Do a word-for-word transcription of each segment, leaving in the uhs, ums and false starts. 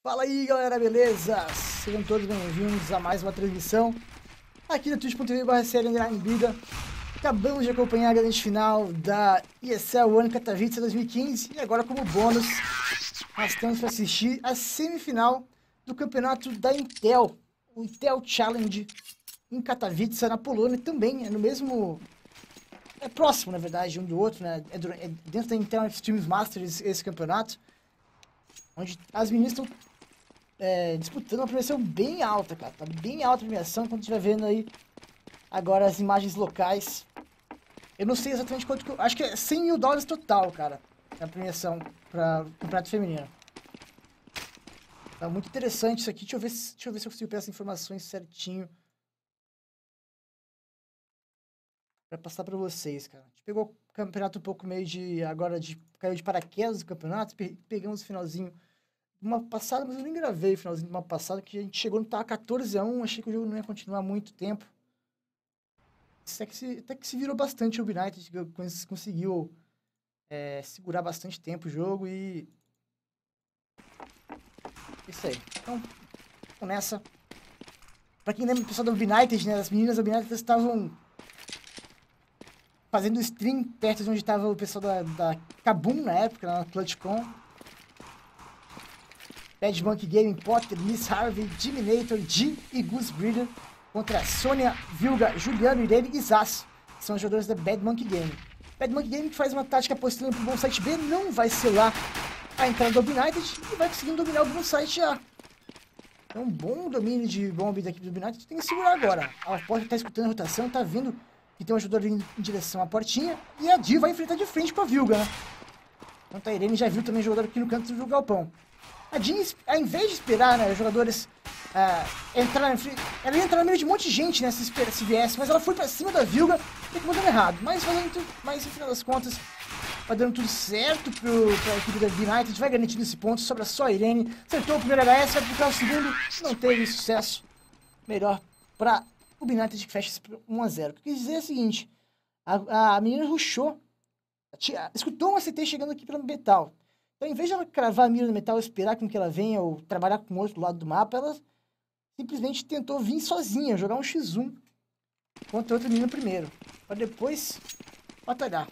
Fala aí, galera, beleza? Sejam todos bem-vindos a mais uma transmissão aqui na twitch ponto tv barra série underline vida. Acabamos de acompanhar a grande final da E S L One Katowice dois mil e quinze e agora, como bônus, nós temos para assistir a semifinal do campeonato da Intel, o Intel Challenge em Katowice, na Polônia. Também é no mesmo... é próximo, na verdade, um do outro, né? É dentro da Intel Extreme Masters esse campeonato, onde as meninas estão É, disputando uma premiação bem alta, cara. Tá bem alta a premiação. Quando estiver vendo aí agora as imagens locais. Eu não sei exatamente quanto que eu... acho que é cem mil dólares total, cara. A premiação para o campeonato feminino. Tá muito interessante isso aqui. Deixa eu ver se, deixa eu ver se eu consigo pegar essas informações certinho para passar para vocês, cara. A gente pegou o campeonato um pouco meio de... agora de... caiu de paraquedas do campeonato. Pegamos o finalzinho uma passada, mas eu nem gravei o finalzinho de uma passada, que a gente chegou no tá quatorze a um, achei que o jogo não ia continuar muito tempo. Até que se, até que se virou bastante o United, conseguiu é, segurar bastante tempo o jogo e... isso aí. Então, vamos nessa. Pra quem lembra do pessoal do United, né, as meninas do United estavam fazendo stream perto de onde estava o pessoal da, da Kabum na época, na ClutchCon. Bad Monkey Gaming, Potter, Miss Harvey, Jiminator, G e Goose Breeder contra Sônia, Vilga, Juliano, Irene e Zaz, que são os jogadores da Bad Monkey Gaming. Bad Monkey Gaming, que faz uma tática apostando pro bom site B, não vai selar a entrada do United e vai conseguindo dominar o bom site A. É um bom domínio de bomb da equipe do United, tem que segurar agora. A Potter tá escutando a rotação, tá vendo que tem um jogador indo em direção à portinha e a Di vai enfrentar de frente com a Vilga, né? Enquanto a Irene já viu também o jogador aqui no canto do galpão. A Jean, ao invés de esperar, né, os jogadores uh, entrar, ela ia entrar no meio de um monte de gente, né, se, se viesse, mas ela foi pra cima da Vilga e acabou dando errado. Mas, fazendo, mas no final das contas, vai dando tudo certo pro, pra equipe da United, vai garantindo esse ponto, sobra só a Irene, acertou o primeiro H S, vai aplicar o segundo, não teve sucesso. Melhor pra o United que fecha esse um a zero. O que eu quis dizer é o seguinte, a, a menina rushou, escutou um A C T chegando aqui pelo metal. Então, em vez de ela cravar a mira no metal e esperar com que ela venha ou trabalhar com outro do lado do mapa, ela simplesmente tentou vir sozinha, jogar um xis um contra outro menino primeiro, para depois batalhar.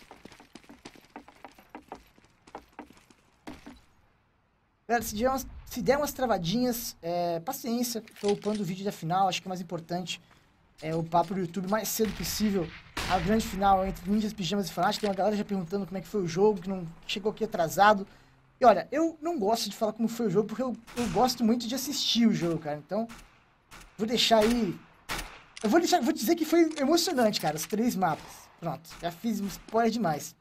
Galera, se der umas, se der umas travadinhas, é, paciência, tô upando o vídeo da final, acho que é mais importante é, upar pro YouTube o mais cedo possível a grande final entre Ninjas, Pijamas e Fnatic. Tem uma galera já perguntando como é que foi o jogo, que não chegou aqui atrasado. E olha, eu não gosto de falar como foi o jogo, porque eu, eu gosto muito de assistir o jogo, cara. Então, vou deixar aí... Eu vou, deixar, vou dizer que foi emocionante, cara, os três mapas. Pronto, já fiz um spoiler demais.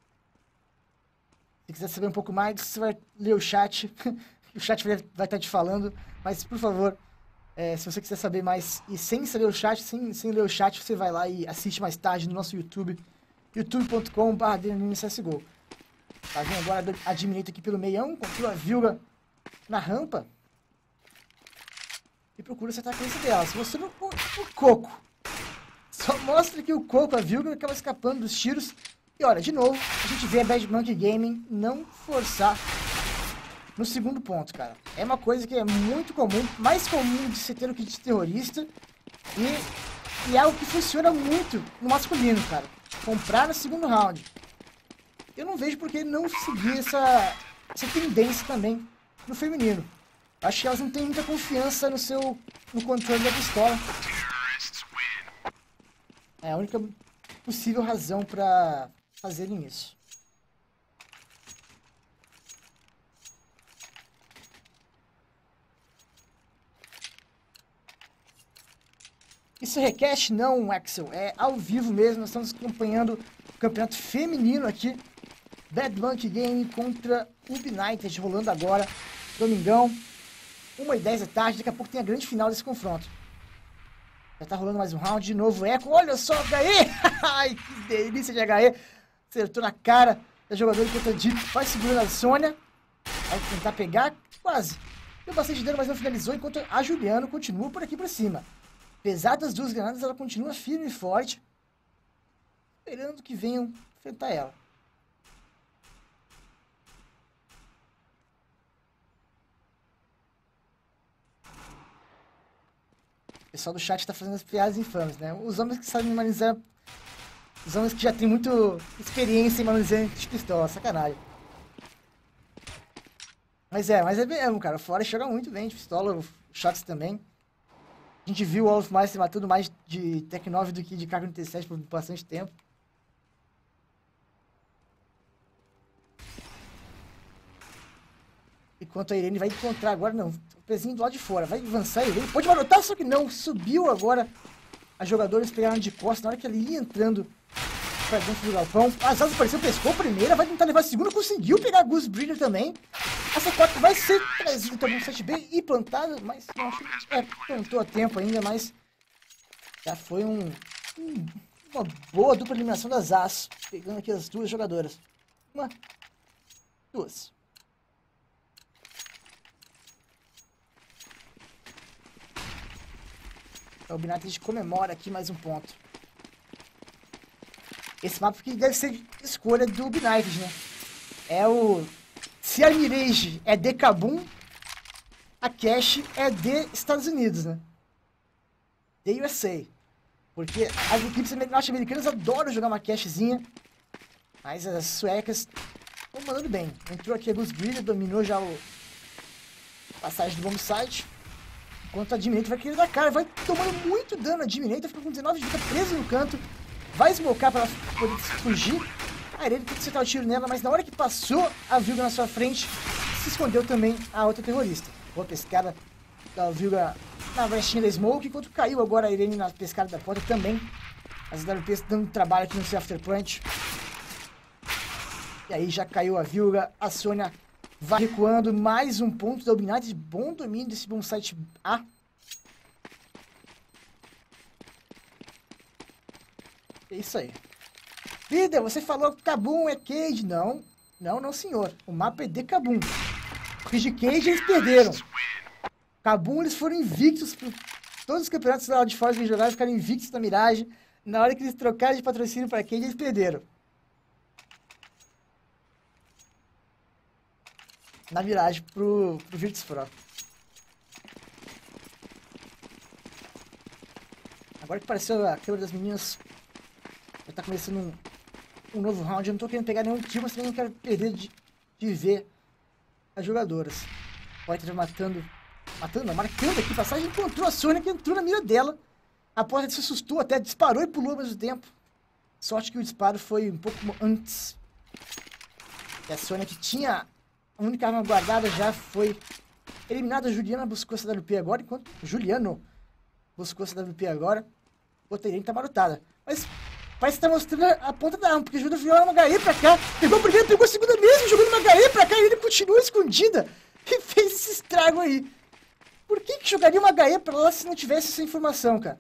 Se quiser saber um pouco mais, você vai ler o chat. O chat vai, vai estar te falando. Mas, por favor, é, se você quiser saber mais, e sem saber o chat, sem, sem ler o chat, você vai lá e assiste mais tarde no nosso YouTube. youtube ponto com ponto br C S G O. Tá vendo agora a Jiminator aqui pelo meião, encontrou a Vilga na rampa. E procura acertar a cabeça dela. Se você não... O, o Coco. Só mostra que o Coco, a Vilga, acaba escapando dos tiros. E olha, de novo, a gente vê a Bad Monkey Gaming não forçar no segundo ponto, cara. É uma coisa que é muito comum, mais comum de se ter o que de terrorista. E, e é algo que funciona muito no masculino, cara. Comprar no segundo round. Eu não vejo por que não seguir essa, essa tendência também no feminino. Acho que elas não têm muita confiança no seu no controle da pistola. É a única possível razão para fazerem isso. Isso é request? Não, Axel. É ao vivo mesmo. Nós estamos acompanhando o campeonato feminino aqui. Bad Monkey Game contra o United, rolando agora, domingão, uma e dez da tarde, daqui a pouco tem a grande final desse confronto. Já tá rolando mais um round, de novo eco, olha só, H E! Ai, que delícia de H E! Acertou na cara da jogadora contra a Deep, vai segurando a Sônia, vai tentar pegar, quase. Deu bastante dano, mas não finalizou, enquanto a Juliano continua por aqui pra cima. Apesar das duas granadas, ela continua firme e forte, esperando que venham enfrentar ela. pessoal do chat tá fazendo as piadas infames, né? Os homens que sabem manusear... Os homens que já tem muita experiência em manusear de pistola, sacanagem. Mas é, mas é mesmo, cara. O Forest joga muito bem de pistola, o Shots também. A gente viu o Wolfmeister matando mais de Tec nove do que de K quarenta e sete por bastante tempo. Enquanto a Irene vai encontrar agora, não, o pezinho do lado de fora, vai avançar a Irene, pode marotar, só que não, subiu agora. As jogadoras pegaram de costas na hora que ele ia entrando pra dentro do galpão. As asas apareceu, pescou a primeira, vai tentar levar a segunda, conseguiu pegar a Goose Breeder também. A C quatro vai ser trazida também no sete B e plantada, mas não, acho que é, plantou a tempo ainda, mas já foi um, um, uma boa dupla eliminação das As, pegando aqui as duas jogadoras. Uma, duas. O Binated comemora aqui mais um ponto. Esse mapa aqui deve ser escolha do Binated, né? É o... Se a Mirage é de Kabum, a Cash é de Estados Unidos, né? De U S A. Porque as equipes norte-americanas adoram jogar uma Cashzinha. Mas as suecas estão mandando bem. Entrou aqui a Goose Breeder, dominou já o... passagem do bomb site. Enquanto a Diminator vai querer dar cara, vai tomando muito dano a Diminator, fica com dezenove de vida preso no canto, vai smocar para ela poder fugir. A Irene tem que acertar o tiro nela, mas na hora que passou a Vilga na sua frente, se escondeu também a outra terrorista. Boa pescada da Vilga na brechinha da Smoke, enquanto caiu agora a Irene na pescada da porta também. As W Ps dando trabalho aqui no seu Afterpunch. E aí já caiu a Vilga, a Sônia vai recuando, mais um ponto da Ubinati, bom domínio desse bom site A. É isso aí. Líder, você falou que Kabum é Cage. Não, não, não senhor. O mapa é de Kabum. Porque de Cage eles perderam. Kabum eles foram invictos por todos os campeonatos lá de fora que eles jogaram, ficaram invictos na Mirage. Na hora que eles trocaram de patrocínio para Cage, eles perderam. Na Mirage pro, pro Virtus Pro. Agora que apareceu a câmera das meninas, já tá começando um, um novo round. Eu não tô querendo pegar nenhum tiro, mas também não quero perder de, de ver as jogadoras. Poitra matando, matando não, marcando aqui, passagem, encontrou a Sônia, que entrou na mira dela. A Poitra se assustou, até disparou e pulou ao mesmo tempo. Sorte que o disparo foi um pouco antes. E a Sônia, que tinha a única arma guardada, já foi eliminada. A Juliana buscou essa W P agora, enquanto Juliano buscou essa W P agora. O Irene tá marotada. Mas parece que tá mostrando a ponta da arma, porque ajuda a virar uma H E pra cá. Pegou a primeira, pegou a segunda mesmo, jogando uma H E pra cá e ele continua escondida. E fez esse estrago aí. Por que que jogaria uma H E pra lá se não tivesse essa informação, cara?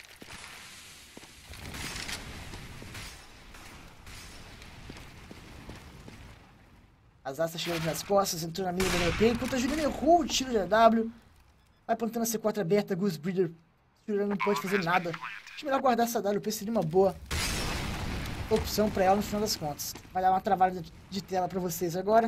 As asas chegando nas costas, entrou na mira da W P, enquanto a Juliana errou o tiro de A W. Vai plantando a C quatro aberta, Goose Breeder. A Juliana não pode fazer nada. Acho melhor guardar essa W P, seria uma boa opção pra ela no final das contas. Vai dar uma travada de tela pra vocês agora.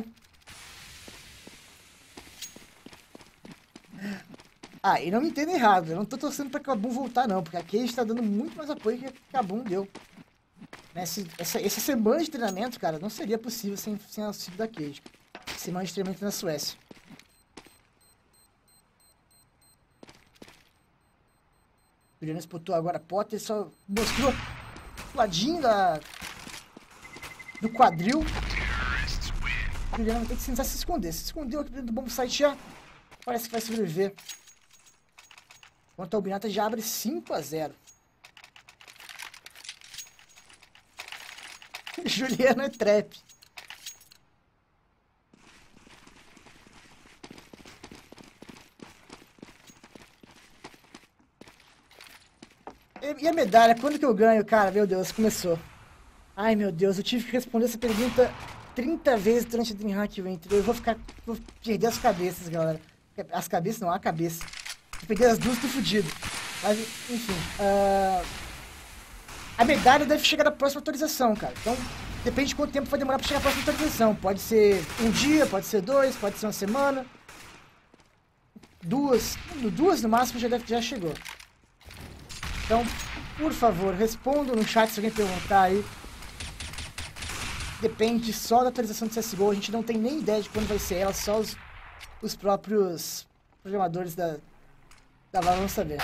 Ah, e não me entendem errado, eu não tô torcendo pra Kabum voltar não, porque a Cage tá dando muito mais apoio que a Kabum deu. Essa, essa, essa semana de treinamento, cara, não seria possível sem, sem auxílio da Cage. Semana de treinamento na Suécia. Juliana disputou agora a Potter, só mostrou o ladinho da, do quadril. Juliana vai ter que tentar se esconder. Se escondeu aqui dentro do bomb site já. Parece que vai sobreviver. Enquanto a Albinata já abre cinco a zero. Juliana é trap. E a medalha, quando que eu ganho, cara? Meu Deus, começou. Ai, meu Deus, eu tive que responder essa pergunta trinta vezes durante a DreamHack Winter. Eu vou ficar... Vou perder as cabeças, galera. As cabeças não, a cabeça. Eu peguei as duas, tô fudido. Mas, enfim. Uh... A medalha deve chegar na próxima atualização, cara. Então, depende de quanto tempo vai demorar pra chegar a próxima atualização. Pode ser um dia, pode ser dois, pode ser uma semana. Duas. Duas no máximo já, deve, já chegou. Então, por favor, respondam no chat se alguém perguntar aí. Depende só da atualização do C S G O, a gente não tem nem ideia de quando vai ser ela, só os, os próprios programadores da, da Valve vão saber.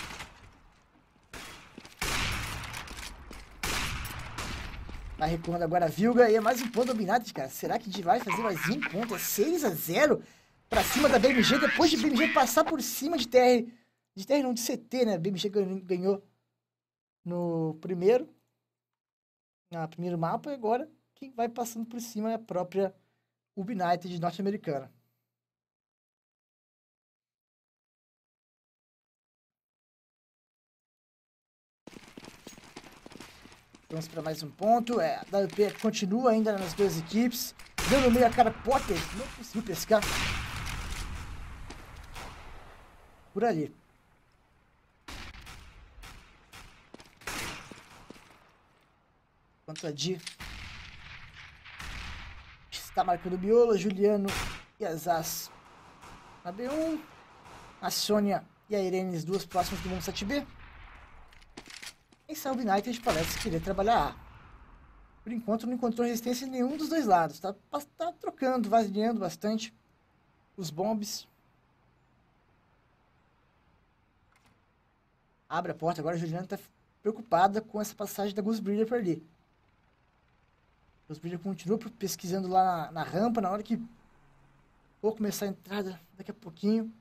Vai recuando agora a Vilga e é mais um ponto dominado, cara. Será que vai fazer mais um ponto? É seis a zero pra cima da B M G, depois de B M G passar por cima de T R. De T R não, de C T, né? B M G ganhou no primeiro, no primeiro mapa e agora quem vai passando por cima é a própria United norte-americana. Vamos para mais um ponto. É, a W P continua ainda nas duas equipes. Deu no meio a cara Potter. Não conseguiu pescar. Por ali. Enquanto a Di está marcando o Biolo, Juliano e a Zaz na B um. A Sônia e a Irene, as duas próximas do sete B. Quem sabe o United parece querer trabalhar A. Por enquanto não encontrou resistência em nenhum dos dois lados. Tá, tá trocando, vaziando bastante os bombs. Abre a porta. Agora a Juliana tá preocupada com essa passagem da Goose Breeder por ali. Goose Breeder continua pesquisando lá na, na rampa. Na hora que vou começar a entrada daqui a pouquinho.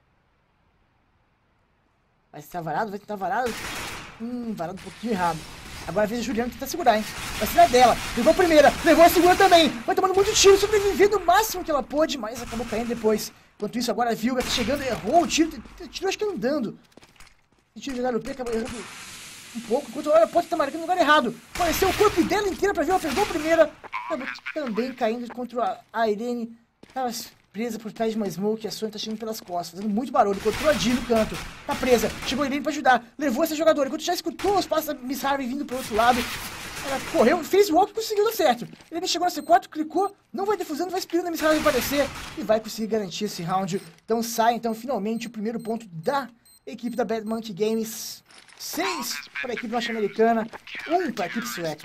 Vai estar varado, vai tentar varado. Hum, varado um pouquinho errado. Agora a vez a Juliana tentar segurar, hein? Vai ser dela. Levou a primeira, levou a segunda também. Vai tomando muito tiro, sobrevivendo o máximo que ela pôde, mas acabou caindo depois. Enquanto isso, agora a Vilga tá chegando, errou o tiro. Tirou acho que andando. O tiro de W P acabou errando um pouco. Enquanto olha, pode estar marcando no lugar errado. Apareceu o corpo dela inteira pra ver, ela pegou a primeira. Acabou também caindo contra a Irene. Tava presa por trás de uma smoke, a Sônia tá chegando pelas costas, fazendo muito barulho, encontrou a Di no canto, tá presa, chegou a Irene pra ajudar, levou essa jogadora, enquanto já escutou os passos da Miss Harvey vindo pro outro lado, ela correu, fez o walk e conseguiu dar certo. Irene chegou na C quatro, clicou, não vai defusando, vai esperando a Miss Harvey aparecer e vai conseguir garantir esse round. Então sai, então, finalmente, o primeiro ponto da equipe da Bad Monkey Games, seis para a equipe norte-americana, um para a equipe sueca.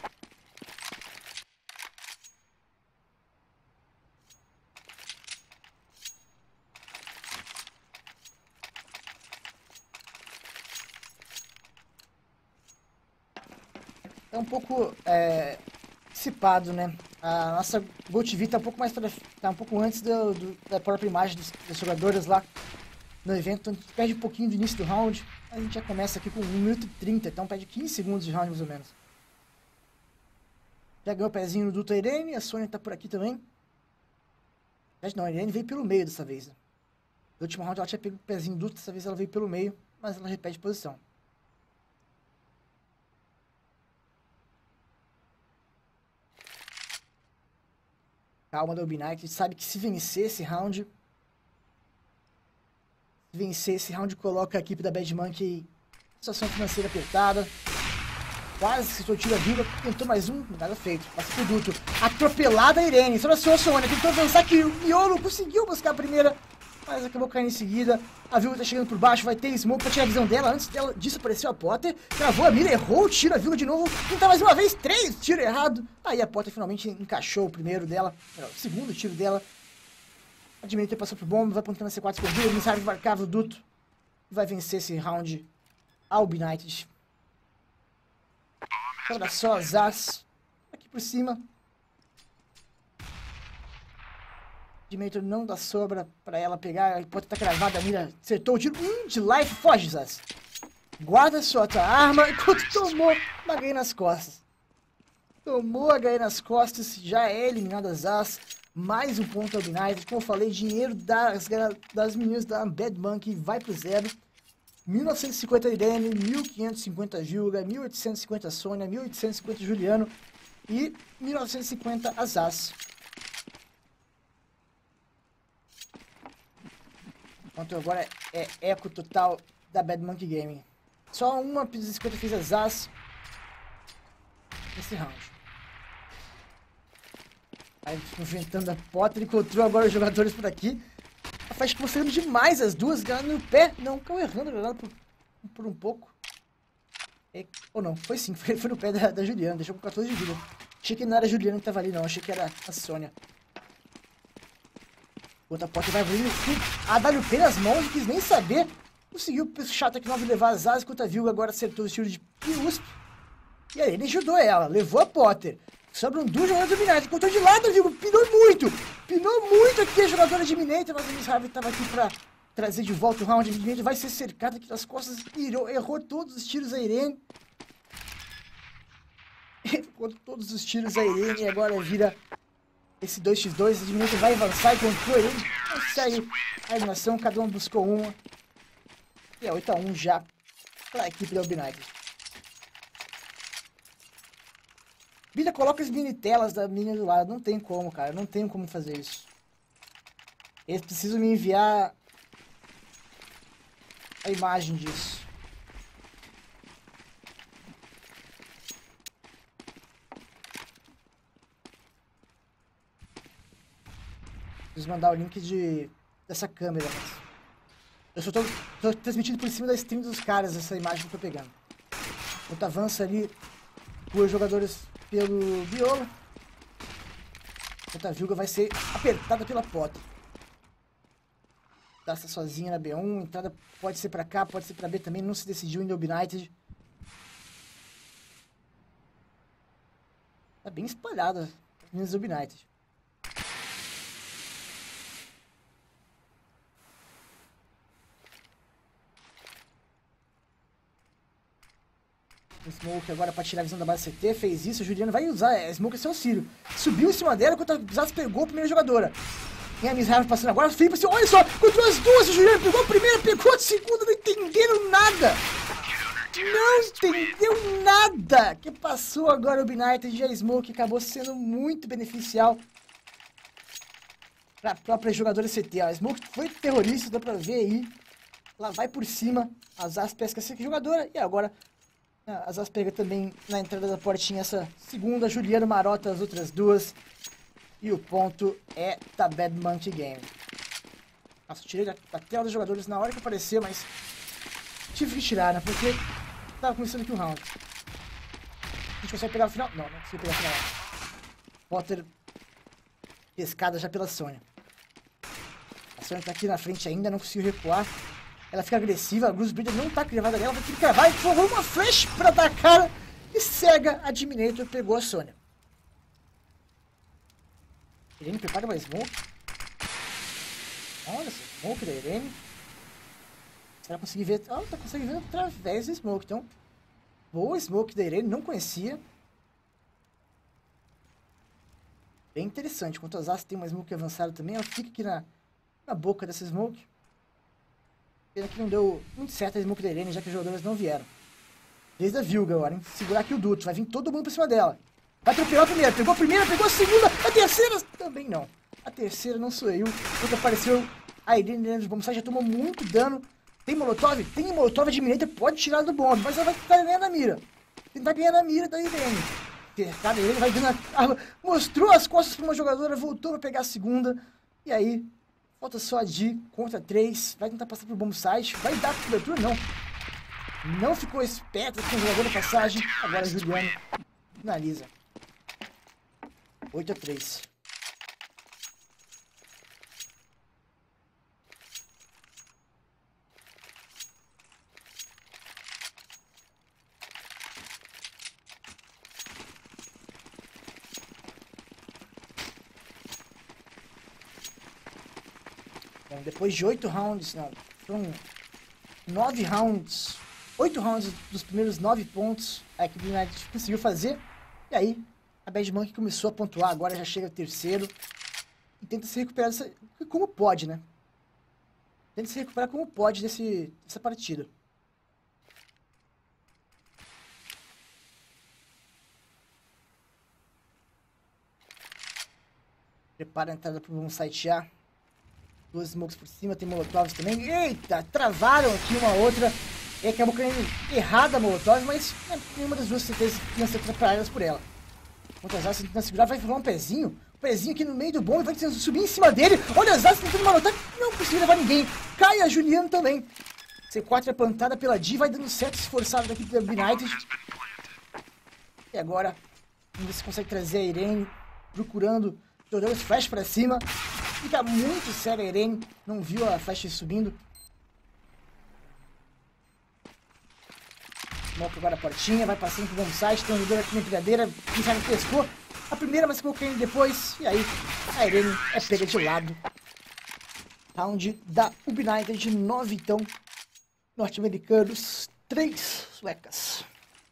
É um pouco é, dissipado, né? A nossa Gol T V tá um pouco mais pra, tá um pouco antes do, do, da própria imagem dos, das jogadoras lá no evento, então a gente perde um pouquinho do início do round. A gente já começa aqui com um minuto e trinta, então perde quinze segundos de round mais ou menos. Já ganhou o pezinho no duto a Irene, a Sônia tá por aqui também. Não, a Irene veio pelo meio dessa vez. No último round ela tinha pego o pezinho do duto, dessa vez ela veio pelo meio, mas ela repete posição. Calma da Ubinite, a gente sabe que se vencer esse round, se vencer esse round coloca a equipe da Bad Monkey em situação financeira apertada. Quase se sortiu a vida, tentou mais um, nada feito, passa pro duto. Atropelada a Irene, só na sua Sônia, tentou avançar que o Miolo conseguiu buscar a primeira, mas acabou caindo em seguida. A Vilga tá chegando por baixo, vai ter smoke pra tirar a visão dela. Antes dela, disso apareceu a Potter, travou a mira, errou o tiro, a Vilga de novo, tentar mais uma vez, três tiros errados. Aí a Potter finalmente encaixou o primeiro dela, o segundo tiro dela. A Diminutor passou pro bomba, vai apontando a C quatro escondida, o Missile marcava o duto. Vai vencer esse round ao United. Olha só, Zaz aqui por cima. Diminutor não dá sobra pra ela pegar, a Potter tá cravada, a mira acertou o tiro. Hum, de life, foge, Zaz. Guarda sua tua arma enquanto tomou uma H E nas costas. Tomou a H E nas costas, já é eliminada a Zaz. Mais um ponto ao United. Como eu falei, dinheiro das, das meninas da Bad Monkey vai pro zero. mil novecentos e cinquenta Irene, mil quinhentos e cinquenta Vilga, mil oitocentos e cinquenta Sônia, mil oitocentos e cinquenta Juliano e mil novecentos e cinquenta Azaz. Enquanto agora é eco total da Bad Monkey Gaming. Só uma cinquenta fez Azaz nesse round. Aí enfrentando a Potter, encontrou agora os jogadores por aqui. A Flash mostrando demais as duas, ganhando no pé. Não, ficou errando a granada por, por um pouco. É, ou não, foi sim, foi, foi no pé da, da Juliana, deixou com quatorze de vida. Achei que não era a Juliana que tava ali não, achei que era a Sônia. Outra porta vai abrindo a W P nas mãos, não quis nem saber. Conseguiu o chato aqui nove levar as asas, enquanto a Vilga agora acertou o tiro de U S P. E aí ele ajudou ela, levou a Potter. Sobram duas jogadoras dominantes, encontrou de lado a Vilga, pinou muito. Pinou muito aqui a jogadora de Minator, mas a Miss Harvey tava aqui pra trazer de volta o round. A Minator vai ser cercada aqui nas costas, irou, errou todos os tiros a Irene. Errou todos os tiros a Irene e agora vira esse dois contra dois. A Minator vai avançar e encontrou ele. Consegue a eliminação, cada um buscou uma. E é oito a um já para a equipe da United. Vida, coloca as mini telas da menina do lado. Não tem como, cara. Não tem como fazer isso. Eles precisam me enviar a imagem disso. Preciso mandar o link de, dessa câmera. Mas... eu só tô, tô transmitindo por cima da stream dos caras essa imagem que eu tô pegando. Enquanto avança ali duas jogadores pelo Biolo. Enquanto a Vilga vai ser apertada pela Potter. Tá sozinha na B um. Entrada pode ser pra cá, pode ser pra B também. Não se decidiu ainda o United. Tá bem espalhada as meninas do United. Smoke agora pra tirar a visão da base C T, fez isso, o Juliano vai usar a Smoke a seu auxílio. Subiu em cima dela, enquanto a Zaz pegou a primeira jogadora. E a Miss Harvey passando agora, Felipe, assim, olha só, encontrou as duas, o Juliano pegou a primeira, pegou a segunda, não entenderam nada. Não entendeu nada que passou agora o United e a Smoke acabou sendo muito beneficial pra própria jogadora C T. A Smoke foi terrorista, dá pra ver aí. Ela vai por cima, a Zaz pesca essa jogadora e agora... a Zaz pega também na entrada da portinha essa segunda, Juliano marota as outras duas. E o ponto é da Bad Monkey Game. Nossa, tirei da, da tela dos jogadores na hora que apareceu, mas tive que tirar, né? Porque tava começando aqui o round. A gente consegue pegar o final? Não, não consegue pegar o final. Potter pescada já pela Sônia. A Sônia tá aqui na frente ainda, não conseguiu recuar. Ela fica agressiva, a Bruce Breeder não tá cravada nela, vai ter que cravar e forrou uma flash pra dar a cara e cega a Dominator, pegou a Sônia. Irene prepara uma Smoke. Olha essa Smoke da Irene. Se ela conseguir ver... ah, ela tá conseguindo ver através da Smoke, então... boa Smoke da Irene, não conhecia. Bem interessante, enquanto a Zaz tem uma Smoke avançada também, ela fica aqui na, na boca dessa Smoke. Pena que não deu muito certo a Smoke da Irene, já que os jogadores não vieram. Desde a Vilga agora, hein? Segurar aqui o Duto. Vai vir todo mundo pra cima dela. Vai atropelar a primeira. Pegou a primeira, pegou a segunda. A terceira também não. A terceira não sou eu. Quando apareceu a Irene dentro do bombsite, já tomou muito dano. Tem Molotov? Tem Molotov de Minator, pode tirar do bomb. Mas ela vai tentar ganhar na mira. Tentar ganhar na mira da Irene. Cercada, a Irene vai dando a arma. Mostrou as costas pra uma jogadora, voltou pra pegar a segunda. E aí... falta só a Di contra três. Vai tentar passar pro bombsite. Vai dar cobertura? Não. Não ficou esperto com o jogador da passagem. Agora Juliano finaliza. oito a três. Bom, depois de oito rounds, não, foram nove rounds, oito rounds dos primeiros nove pontos, a equipe do United conseguiu fazer, e aí a Bad Monkey começou a pontuar, agora já chega terceiro, e tenta se recuperar dessa, como pode, né? Tenta se recuperar como pode desse, dessa partida. Prepara a entrada para um site A. Duas smokes por cima, tem molotovs também. Eita, travaram aqui uma outra. E acabou caindo errada a molotov, mas né, nenhuma das duas certezas iam ser atrapalhadas por ela. Enquanto as Zaz tentando segurar, vai rolar um pezinho. Um pezinho aqui no meio do bombe, vai subir em cima dele. Olha as Zaz tentando molotov, não conseguiu levar ninguém. Cai a Juliano também. C quatro é plantada pela D, vai dando certo esforçado da equipe da United. E agora, vamos ver se consegue trazer a Irene, procurando, jogando os flash pra cima. Fica muito sério a Irene, não viu a flash subindo. Monta agora a portinha, vai passando pro bom site, tem um líder aqui na empilhadeira, quem sabe pescou. A primeira, mas ficou caindo depois, e aí a Irene é pega de lado. Round da United, nove então, norte-americanos, três suecas.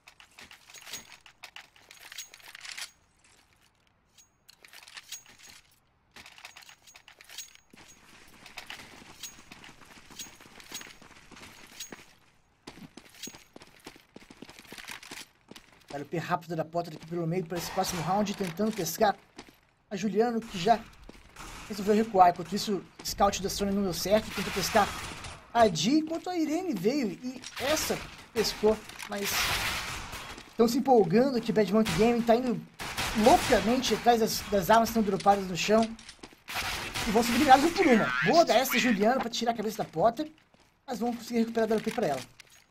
Olha o P rápido da Potter aqui pelo meio para esse próximo round, tentando pescar a Juliano, que já resolveu recuar. Enquanto isso, o scout da Sony não deu certo, tentou pescar a Di, enquanto a Irene veio e essa pescou, mas estão se empolgando aqui. Bad Monkey Gaming tá indo loucamente atrás das, das armas que estão dropadas no chão e vão ser eliminados um por uma. Boa da essa Juliano para tirar a cabeça da Potter, mas vão conseguir recuperar a W P para ela.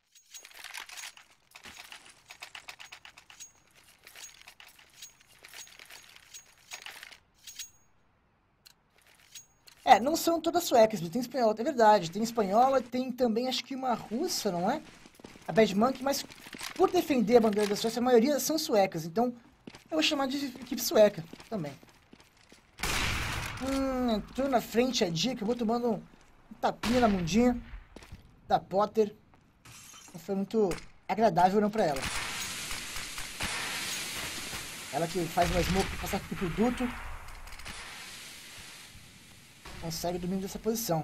É, não são todas suecas, tem espanhola, é verdade. Tem espanhola, tem também acho que uma russa, não é? A Bad Monkey, mas por defender a bandeira da Suécia, a maioria são suecas. Então, eu vou chamar de equipe sueca também. Hum, entrou na frente a Dia, acabou tomando um tapinha na mundinha da Potter. Não foi muito agradável não pra ela. Ela que faz uma smoke pra passar pro produto. Consegue o domínio dessa posição.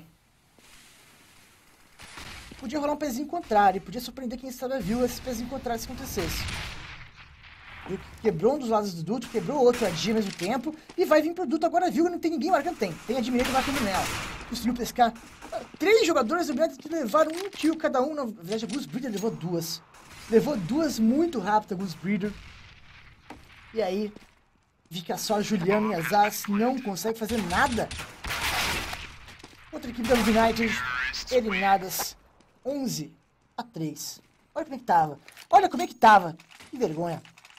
Podia rolar um pezinho contrário. Podia surpreender quem sabe viu esse pezinho contrário se acontecesse. Ele quebrou um dos lados do duto, quebrou outro a Dia ao mesmo tempo. E vai vir pro duto agora, viu? Não tem ninguém marcando, tem. Tem a Diminuir marcando nela. Conseguiu pescar. Três jogadores do United que levaram um kill cada um. Na verdade, a Goose Breeder levou duas. Levou duas muito rápido, a Goose Breeder. E aí, fica só a Juliano e a Zaz. Não consegue fazer nada. Outra equipe da United, eliminadas onze a três. Olha como é que tava. Olha como é que tava. Que vergonha.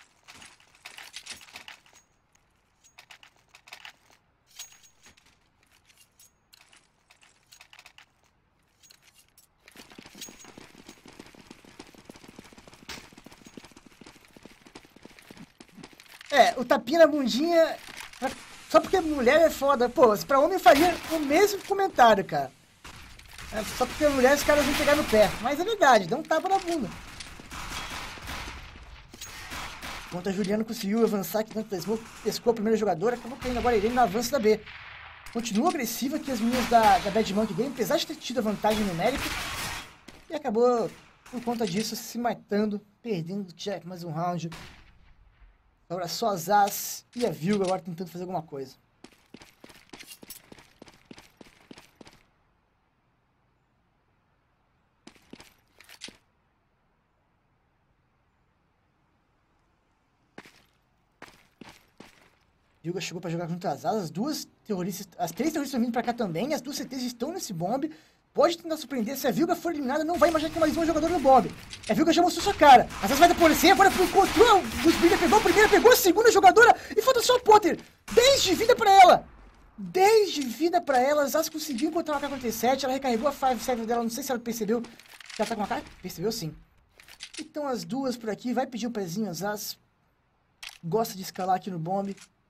É, o tapinha na bundinha... Só porque mulher é foda. Pô, pra homem eu faria o mesmo comentário, cara. É, só porque mulher os caras vão pegar no pé. Mas é verdade, dá um tapa na bunda. Enquanto a Juliana conseguiu avançar aqui dentro da smoke, pescou a primeira jogadora, acabou caindo agora a Irene no avanço da B. Continua agressiva aqui as meninas da, da Bad Monkey Game, apesar de ter tido a vantagem numérica. E acabou, por conta disso, se matando, perdendo já mais um round. Agora só a Zaz e a Vilga agora tentando fazer alguma coisa. Vilga chegou para jogar junto às Zaz. As duas terroristas, as três terroristas estão vindo para cá também. As duas C Ts estão nesse bombe. Pode tentar surpreender. Se a Vilga for eliminada, não vai imaginar que mais um jogador no bombe. A Vilga já mostrou sua cara. A Zaz vai aparecer, agora encontrou. O Sbrilha pegou a primeira, pegou a segunda jogadora. E falta só a Potter. dez de vida pra ela. dez de vida pra ela. A Zaz conseguiu encontrar uma K quarenta e sete. Ela recarregou a cinco sete dela. Não sei se ela percebeu. Já tá com uma K? Percebeu sim. Então as duas por aqui. Vai pedir um pezinho. A Zaz gosta de escalar aqui no bombe.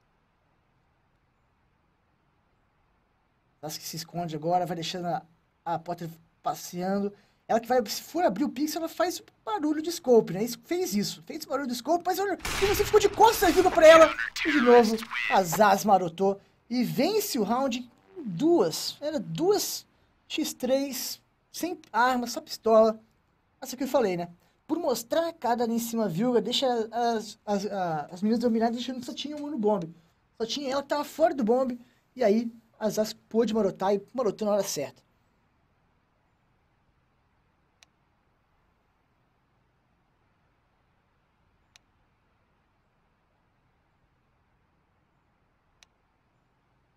A Zaz que se esconde agora. Vai deixando a, a Potter passeando. Ela que vai, se for abrir o pixel, ela faz barulho de scope, né? Isso, fez isso, fez barulho de scope, mas olha, você ficou de costas, viva pra ela. E de novo, a Zaz marotou e vence o round em duas. Era duas xis três, sem arma, só pistola. Essa que eu falei, né? Por mostrar a cara ali em cima, Vilga, deixa as, as, as, as meninas dominadas deixando que só tinha uma no bombe. Só tinha ela que tava fora do bombe. E aí, a Zaz pôde marotar e marotou na hora certa.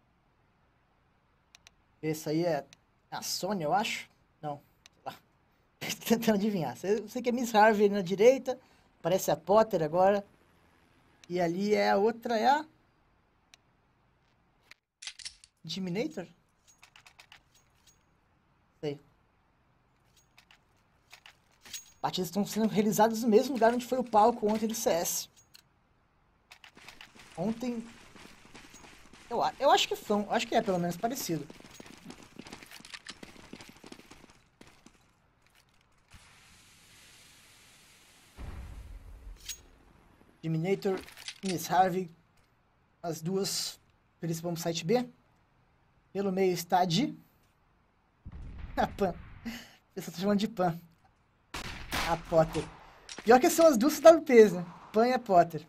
Esse aí é a Sony, eu acho. Não, sei lá. tentando adivinhar. Você, você que é Miss Harvey na direita, parece a Potter agora. E ali é a outra, é a... Diminator? Sei. Partidas estão sendo realizadas no mesmo lugar onde foi o palco ontem do C S. Ontem... Eu, eu acho que foi, acho que é pelo menos parecido. Diminator, Miss Harvey, as duas pelo esse bomb site B. Pelo meio está a Di. A Pan. O pessoal tá chamando de Pan. A Potter. Pior que são as duas W Ps, né? Pan e a Potter.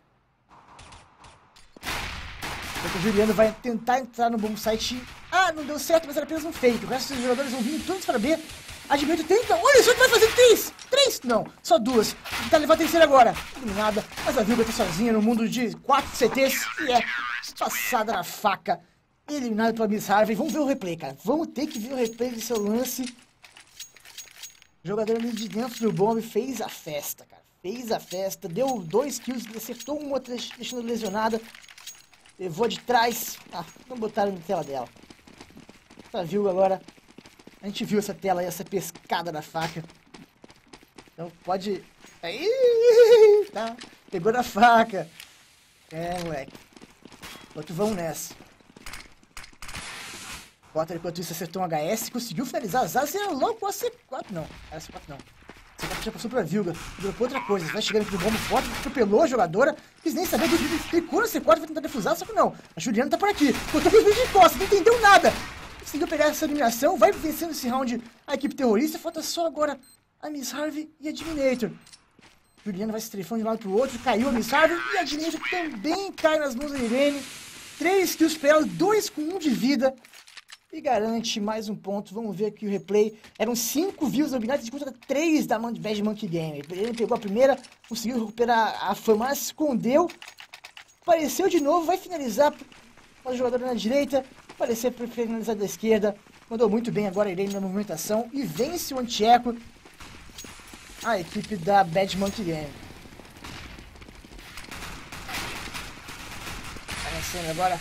Então, o Juliano vai tentar entrar no bomb site. Ah, não deu certo, mas era apenas um fake. O resto dos jogadores vão vir todos para B. A Diminator tenta. Olha só que vai fazer três! Três? Não, só duas. Tentar levar a terceira agora. Eliminada. Mas a Vilga tá sozinha no mundo de quatro C Ts. E é passada na faca. Eliminado pela Miss Harvey. Vamos ver o replay, cara. Vamos ter que ver o replay do seu lance. O jogador ali de dentro do bomb fez a festa, cara. Fez a festa. Deu dois kills. Acertou uma outra, deixando lesionada. Levou de trás. Ah, não botaram na tela dela. Essa Vilga agora. A gente viu essa tela aí, essa pescada da faca. Então pode... Aí, tá. Pegou na faca. É, moleque. Enquanto vão nessa. Potter, enquanto isso, acertou um H S. Conseguiu finalizar as asas e era logo com a C quatro. Não, era C quatro não. C quatro já passou pra Vilga. Dropou outra coisa. Vai chegando aqui no bombo forte. Atropelou a jogadora. Quis nem saber. Clicou no C quatro. Vai tentar defusar. Só que não. A Juliana tá por aqui. Botou os vídeos de costas. Não entendeu nada. Conseguiu pegar essa eliminação. Vai vencendo esse round a equipe terrorista. Falta só agora a Miss Harvey e a Diminator. Juliana vai se trefando de um lado pro outro. Caiu a Miss Harvey. E a Diminator também cai nas mãos da Irene. Três kills pra ela. Dois com um de vida. E garante mais um ponto. Vamos ver aqui o replay. Eram cinco views dominadas contra três da Bad Monkey Game. Ele pegou a primeira, conseguiu recuperar a fama, se escondeu. Apareceu de novo, vai finalizar com a jogadora na direita. Apareceu para finalizar da esquerda. Mandou muito bem agora a Irene na movimentação. E vence o anti-eco. A equipe da Bad Monkey Game. Tá nascendo agora.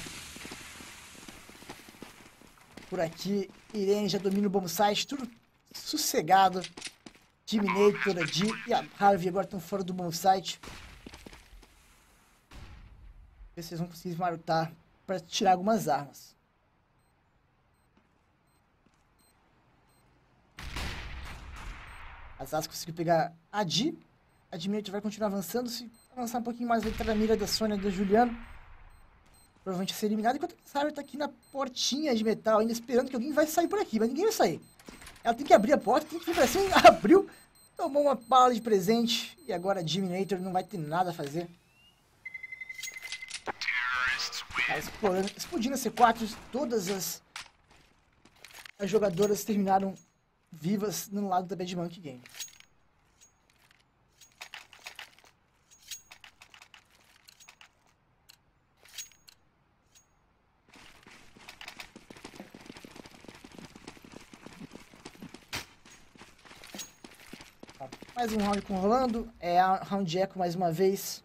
Por aqui, Irene já domina o bomb site, tudo sossegado. Diminator, a Di e a Harvey agora estão fora do bomb site. Ver se vocês vão conseguir marotar para tirar algumas armas. As asas conseguiu pegar a Di. A Diminator vai continuar avançando. Se avançar um pouquinho mais, vai entrar na mira da Sônia e do Juliano. Provavelmente vai ser eliminado, enquanto a Sarah tá aqui na portinha de metal, ainda esperando que alguém vai sair por aqui, mas ninguém vai sair. Ela tem que abrir a porta, tem que vir pra cima, abriu, tomou uma bala de presente, e agora a Diminator não vai ter nada a fazer. Tá explorando, explodindo a C quatro, todas as, as jogadoras terminaram vivas no lado da Bad Monkey Game. Mais um round com rolando. É a round eco mais uma vez.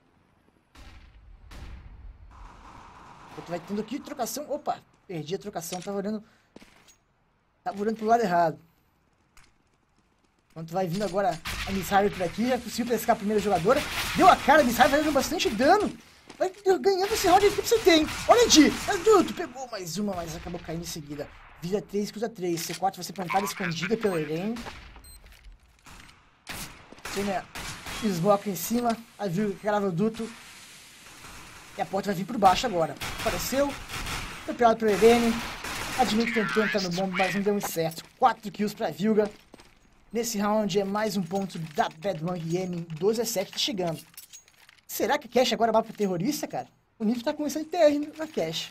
Vai tendo aqui trocação. Opa, perdi a trocação. Tava olhando. Tava olhando pro lado errado. Enquanto vai vindo agora a Miss Harvey por aqui. Já conseguiu pescar a primeira jogadora. Deu a cara, a Miss Harvey vai dando bastante dano. Vai ganhando esse round aqui que você tem. Olha, Di. Tu pegou mais uma, mas acabou caindo em seguida. Vida três, cruza três. C quatro vai ser plantada escondida pela Irene. Smoke em cima, a Vilga crava o duto. E a porta vai vir por baixo agora. Apareceu, foi pegado pela Irene. A Diminator tentou entrar no bomb, mas não deu muito certo. quatro kills pra Vilga. Nesse round é mais um ponto da Bad Monkey Game. doze a sete tá chegando. Será que a Cash agora vai pro terrorista, cara? O nível tá começando a ter na Cash.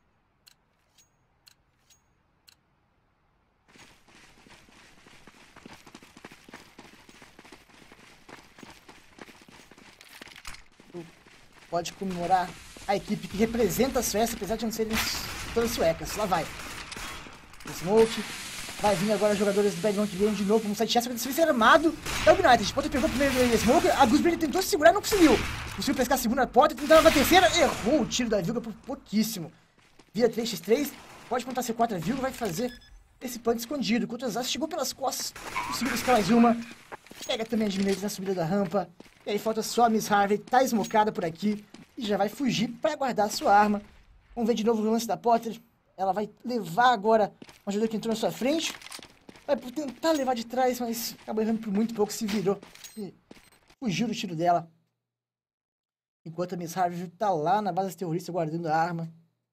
Pode comemorar a equipe que representa a Suécia, apesar de não serem todas suecas. Lá vai. Smoke. Vai vir agora jogadores do Bad Monkey Game de novo, vamos site, só que dessa vez é armado. É o United, Potter pegou o primeiro Smoker, a Gooseberry tentou segurar, não conseguiu. Conseguiu pescar a segunda porta, tentando a terceira, errou o tiro da Vilga por pouquíssimo. Via três por três, pode plantar C quatro, a Vilga vai fazer esse plant escondido. Enquanto o Azaz chegou pelas costas, conseguiu buscar mais uma. Pega também a Diminuidos na subida da rampa. E aí falta só a Miss Harvey, tá esmocada por aqui. E já vai fugir para guardar a sua arma. Vamos ver de novo o lance da Potter. Ela vai levar agora uma jogadora que entrou na sua frente. Vai tentar levar de trás, mas acabou errando por muito pouco, se virou. E fugiu do tiro dela. Enquanto a Miss Harvey tá lá na base terrorista guardando a arma.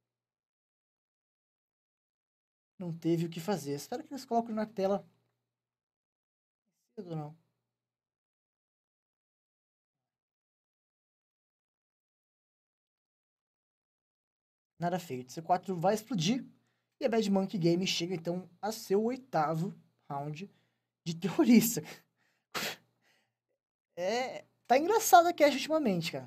Não teve o que fazer. Espero que eles coloquem na tela. Cedo ou não? Nada feito. C quatro vai explodir. E a Bad Monkey Game chega então a seu oitavo round de terrorista. É. Tá engraçado a cash ultimamente, cara.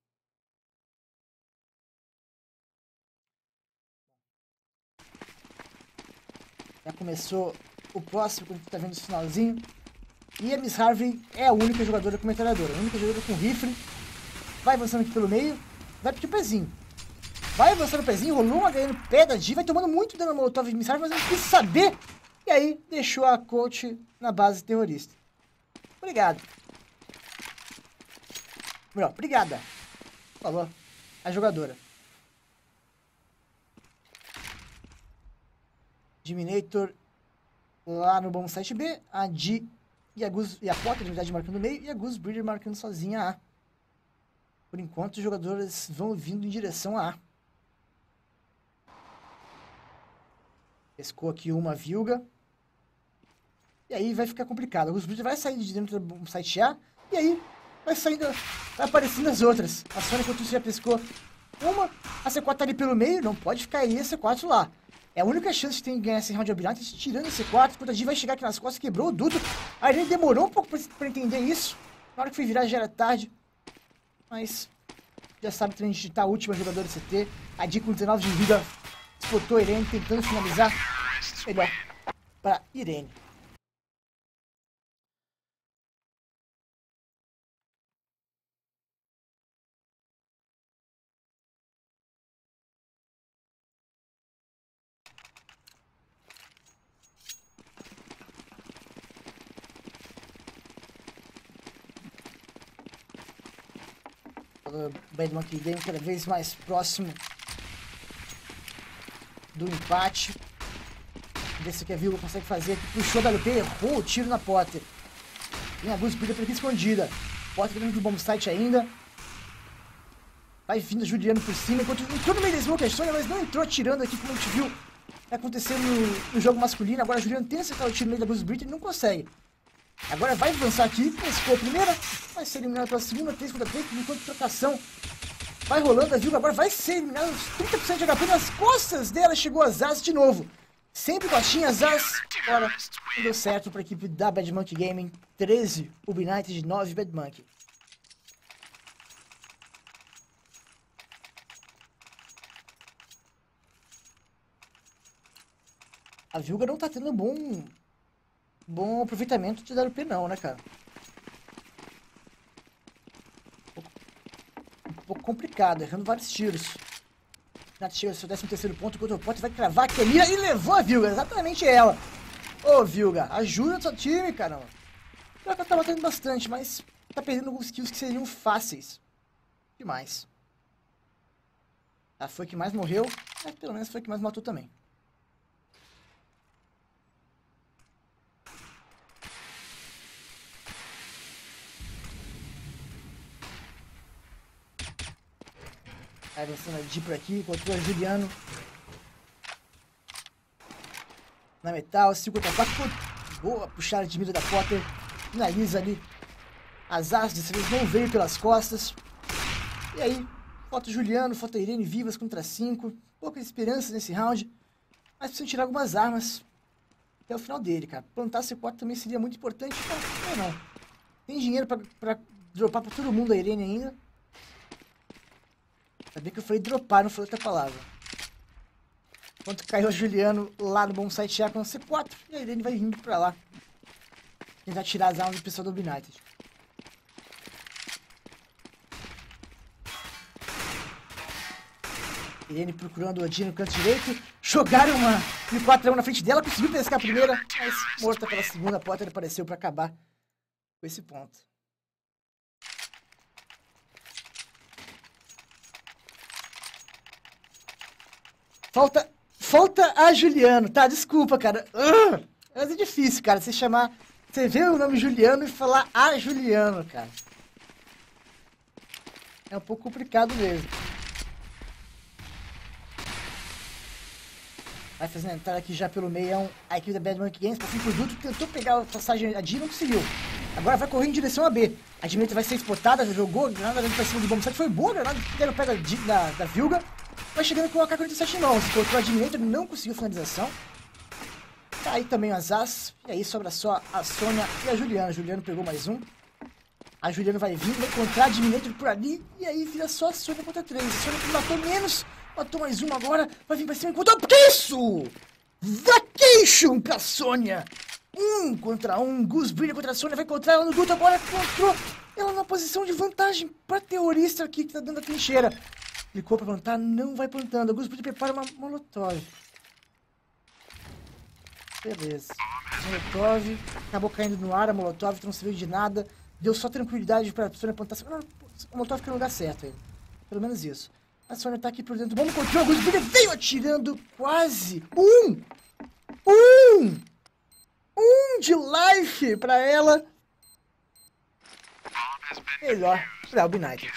Já começou o próximo, quando tá vendo esse finalzinho. E a Miss Harvey é a única jogadora com metralhadora. A única jogadora com rifle. Vai avançando aqui pelo meio. Vai pedir o pezinho. Vai avançando o pezinho, rolou uma H no pé da Di, vai tomando muito dano no Molotov de Miss Harvey, mas não quis saber. E aí, deixou a coach na base terrorista. Obrigado. Melhor, obrigada. Falou a jogadora. Diminator lá no bom site B. A Di e a Gus e a Potter, na verdade, marcando no meio. E a Gus Breeder marcando sozinha a A. Por enquanto, os jogadores vão vindo em direção a A. Pescou aqui uma Vilga. E aí vai ficar complicado. A Gus Breeder vai sair de dentro do site A. E aí vai saindo, vai aparecendo as outras. A Sony, enquanto isso, já pescou uma. A C quatro tá ali pelo meio. Não pode ficar aí a C quatro lá. É a única chance que tem de ganhar esse round de Abinante, tirando a C quatro. Enquanto a Di vai chegar aqui nas costas, quebrou o duto. A Irene demorou um pouco pra, pra entender isso. Na hora que foi virar já era tarde. Mas já sabe que a gente tá a última jogadora do C T. A Di com dezenove de vida disputou a Irene, tentando finalizar melhor para Irene. O Bad Monkey Game cada vez mais próximo do empate. Ver se o que a Vilga consegue fazer. Puxou da L P, errou o tiro na Potter. Tem a Gus Breeder por aqui escondida. Potter dentro do bomb site ainda. Vai vindo a Juliano por cima. Enquanto entrou no meio da smoke a Sônia, mas não entrou atirando aqui como a gente viu acontecendo no, no jogo masculino. Agora a Juliano tenta acertar o tiro no meio da Gus Breeder e não consegue. Agora vai avançar aqui, pescou a primeira, vai ser eliminado pela segunda, três contra três, enquanto trocação vai rolando, a Vilga agora vai ser eliminada, trinta por cento de H P nas costas dela, chegou a Zaz de novo, sempre baixinha, Zaz, agora não deu certo para a equipe da Bad Monkey Gaming, treze, Ubinited, nove, Bad Monkey. A Vilga não tá tendo um bom... Bom aproveitamento de W P não, né, cara? Um pouco, um pouco complicado, errando vários tiros. Nath chega ao seu décimo terceiro ponto, enquanto o Potter vai cravar aqui a mira e levou a Vilga, exatamente ela. Ô, Vilga, ajuda o seu time, caramba. Pior que ela tá batendo bastante, mas tá perdendo alguns kills que seriam fáceis. Demais. Ela foi que mais morreu, mas pelo menos foi que mais matou também. Vai avançando a Di por aqui, encontrou a Juliano. Na metal, cinquenta e quatro. Boa puxada de mira da Potter. Finaliza ali. As asas dessa vez não veio pelas costas. E aí, falta o Juliano, falta a Irene vivas contra cinco. Poucas esperanças nesse round. Mas precisam tirar algumas armas até o final dele, cara. Plantar C quatro também seria muito importante. Não, não, não. Tem dinheiro pra, pra dropar pra todo mundo a Irene ainda. Sabia que eu falei dropar, não falei outra palavra. Enquanto caiu o Juliano lá no bom site A com C quatro. E a Irene vai indo pra lá. Tentar tirar as armas do pessoal do United. Irene procurando o Adi no canto direito. Jogaram uma M quatro na frente dela. Conseguiu pescar a primeira. Mas morta pela segunda. A Potter apareceu pra acabar com esse ponto. Falta, falta a Juliano, tá? Desculpa, cara. Uh, mas é difícil, cara, você chamar... Você vê o nome Juliano e falar a Juliano, cara. É um pouco complicado mesmo. Vai fazendo entrar aqui já pelo meião a equipe da Bad Monkey Games. Passando por Duto, tentou pegar a passagem a D e não conseguiu. Agora vai correr em direção a B. A Dimitri vai ser exportada, jogou a granada pra cima do bombsite. Foi boa a granada, que pega da, da Vilga. Vai chegando com o A K quarenta e sete em mãos. Encontrou a Dimitri, não conseguiu finalização. Tá aí também o Azaz. E aí sobra só a Sônia e a Juliana. A Juliana pegou mais um. A Juliana vai vir, vai encontrar a Dimitri por ali. E aí vira só a Sônia contra três. A Sônia que matou menos. Matou mais um agora. Vai vir pra cima e encontrar. Que isso? Vacation pra Sônia. Um contra um. Gus brilha contra a Sônia. Vai encontrar ela no duto. Agora encontrou ela numa posição de vantagem pra terrorista aqui que tá dando a trincheira. Clicou pra plantar. Não vai plantando. A Gus brilha prepara uma molotov. Beleza. Molotov. Acabou caindo no ar. A molotov não serviu de nada. Deu só tranquilidade pra Sônia plantar. Não, o molotov fica no lugar certo aí. Pelo menos isso. A Sônia tá aqui por dentro. Vamos continuar. A Gus brilha veio atirando quase. Um! Um! Um de life pra ela. Melhor pra o United.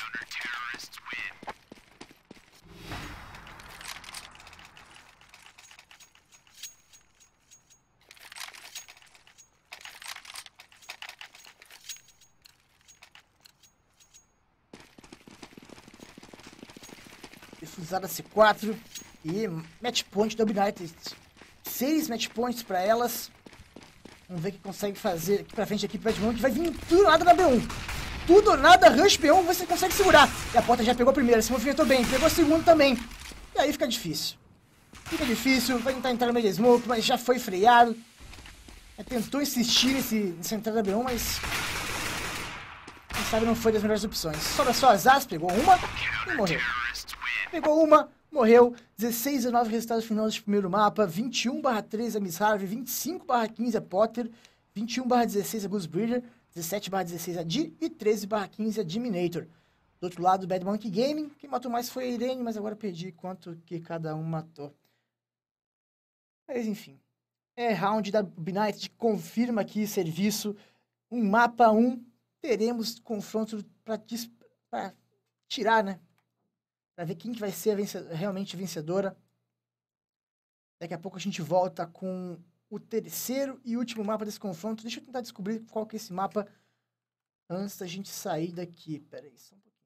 Defusada C quatro. E match point da United. Seis match points pra elas. Vamos ver o que consegue fazer aqui pra frente aqui pro Bad Monkey. Vai vir tudo ou nada na B um. Tudo ou nada, rush B um, você consegue segurar. E a Porta já pegou a primeira, se movimentou bem. Pegou a segunda também. E aí fica difícil. Fica difícil, vai tentar entrar no meio da smoke, mas já foi freado. É, tentou insistir nesse, nessa entrada da B um, mas... quem sabe não foi das melhores opções. Sobra só Azaz, pegou uma e morreu. Pegou uma, morreu. dezesseis a nove resultados finais do primeiro mapa. vinte e um barra três a Miss Harvey. vinte e cinco barra quinze a Potter. vinte e um barra dezesseis a Gus Breeder. dezessete barra dezesseis a Di. E treze barra quinze a Diminator. Do outro lado, Bad Monkey Gaming. Quem matou mais foi a Irene, mas agora perdi quanto que cada um matou. Mas enfim. É round da United. Confirma aqui serviço. Um mapa um. Teremos confronto para tirar, né? Para ver quem que vai ser a vencer, realmente vencedora. Daqui a pouco a gente volta com o terceiro e último mapa desse confronto. Deixa eu tentar descobrir qual que é esse mapa antes da gente sair daqui. Pera aí, só um pouquinho.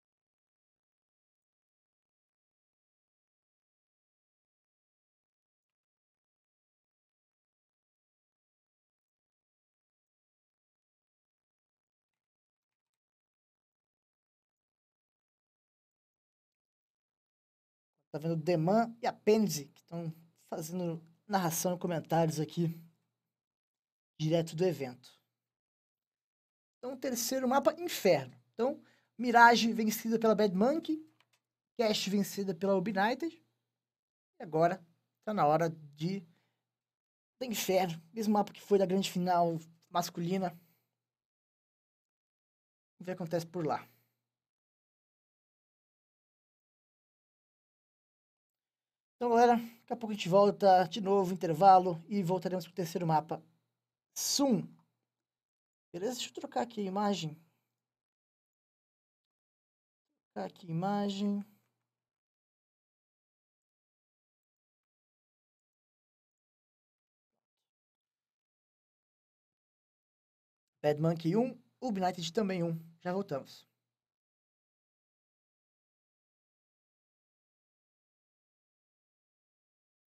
Tá vendo o Deman e a Penzi, que estão fazendo narração e comentários aqui, direto do evento. Então, o terceiro mapa, Inferno. Então, Mirage vencida pela Bad Monkey, Cash vencida pela United. E agora, tá na hora de... do Inferno. Mesmo mapa que foi da grande final masculina. Vamos ver o que acontece por lá. Então, galera, daqui a pouco a gente volta de novo, intervalo, e voltaremos pro terceiro mapa. Sum. Beleza? Deixa eu trocar aqui a imagem. Trocar aqui a imagem. Bad Monkey um, o United também um. Já voltamos.